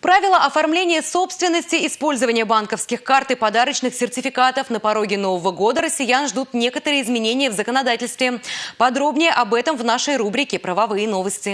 Правила оформления собственности, использования банковских карт и подарочных сертификатов на пороге Нового года россиян ждут некоторые изменения в законодательстве. Подробнее об этом в нашей рубрике «Правовые новости».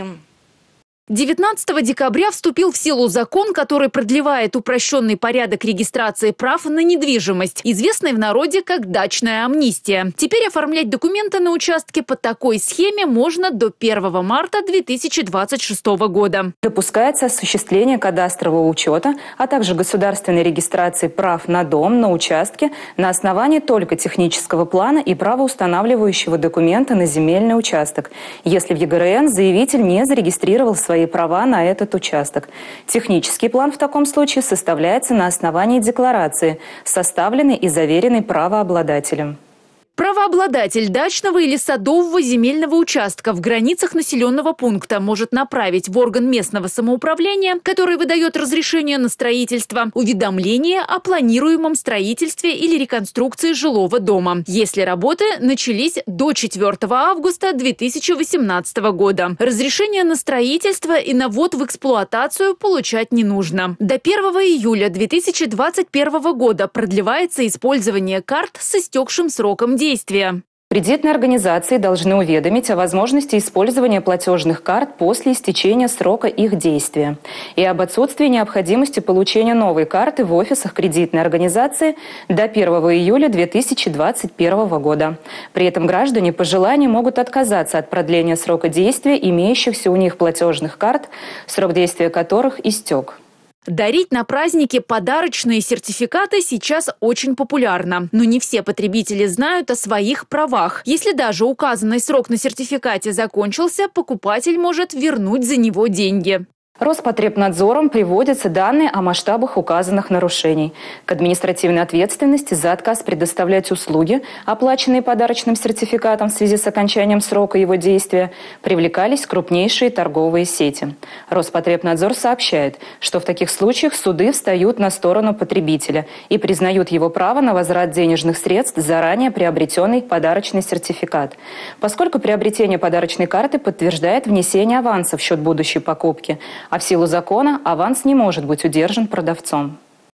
19 декабря вступил в силу закон, который продлевает упрощенный порядок регистрации прав на недвижимость, известный в народе как дачная амнистия. Теперь оформлять документы на участке по такой схеме можно до 1 марта 2026 года. Допускается осуществление кадастрового учета, а также государственной регистрации прав на дом, на участке на основании только технического плана и правоустанавливающего документа на земельный участок, если в ЕГРН заявитель не зарегистрировал свои права на этот участок. Технический план в таком случае составляется на основании декларации, составленной и заверенной правообладателем. Правообладатель дачного или садового земельного участка в границах населенного пункта может направить в орган местного самоуправления, который выдает разрешение на строительство, уведомление о планируемом строительстве или реконструкции жилого дома, если работы начались до 4 августа 2018 года. Разрешение на строительство и на ввод в эксплуатацию получать не нужно. До 1 июля 2021 года продлевается использование карт с истекшим сроком действия. Кредитные организации должны уведомить о возможности использования платежных карт после истечения срока их действия и об отсутствии необходимости получения новой карты в офисах кредитной организации до 1 июля 2021 года. При этом граждане по желанию могут отказаться от продления срока действия имеющихся у них платежных карт, срок действия которых истек. Дарить на праздники подарочные сертификаты сейчас очень популярно. Но не все потребители знают о своих правах. Если даже указанный срок на сертификате закончился, покупатель может вернуть за него деньги. Роспотребнадзором приводятся данные о масштабах указанных нарушений. К административной ответственности за отказ предоставлять услуги, оплаченные подарочным сертификатом в связи с окончанием срока его действия, привлекались крупнейшие торговые сети. Роспотребнадзор сообщает, что в таких случаях суды встают на сторону потребителя и признают его право на возврат денежных средств заранее приобретенный подарочный сертификат. Поскольку приобретение подарочной карты подтверждает внесение аванса в счет будущей покупки, а в силу закона аванс не может быть удержан продавцом.